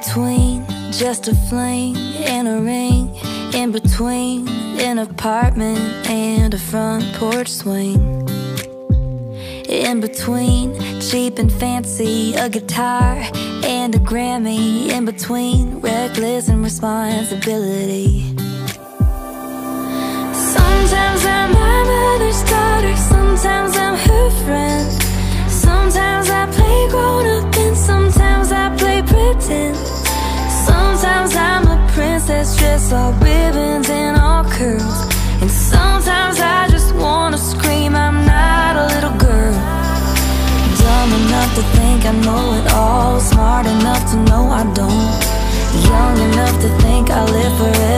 between just a fling and a ring, in between an apartment and a front porch swing, in between cheap and fancy, a guitar and a Grammy, in between reckless and responsibility. Sometimes I'm my mother's daughter, sometimes I'm her friend. Sometimes I play grown up and sometimes I play pretend. Sometimes I'm a princess dressed all ribbons and all curls, and sometimes I just wanna scream I'm not a little girl. Dumb enough to think I know it all, smart enough to know I don't, young enough to think I live forever.